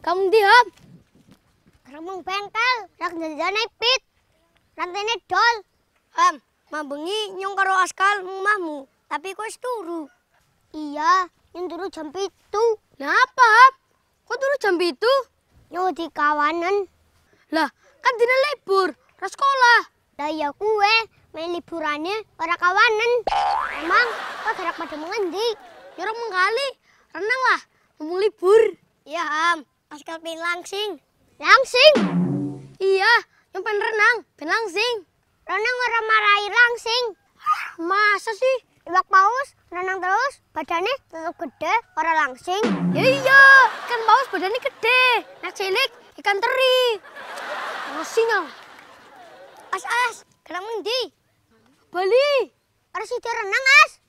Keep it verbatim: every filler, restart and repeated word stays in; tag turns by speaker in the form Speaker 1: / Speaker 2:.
Speaker 1: Kamu diam.
Speaker 2: Keremung bengkel, rak jajan pit. Rantene dol.
Speaker 1: Am, mambengi nyong karo askal ngomahmu, tapi kok wis turu.
Speaker 2: Iya, yang turu jam pitu.
Speaker 1: Lah apa, Am? Kok turu jam pitu?
Speaker 2: Nyo di kawanan.
Speaker 1: Lah, kan dina libur, ra sekolah.
Speaker 2: Lah ya kue, main liburannya ora kawanan. Emang, kok gerak pada mengendi?
Speaker 1: Yorok mengkali, renang lah, ngomong libur. Iya, Am, askal pengen langsing.
Speaker 2: Langsing.
Speaker 1: Iya, yang pengen renang, pengen langsing.
Speaker 2: Renang ora marahi langsing.
Speaker 1: Masa sih?
Speaker 2: Iwak paus, renang terus, badannya tetap gede, ora langsing.
Speaker 1: Ya iya, ikan paus badannya gede. Nak cilik, ikan teri. Masih nyong.
Speaker 2: As-as, gerak mengendi?
Speaker 1: Bali.
Speaker 2: Ora sida renang, As.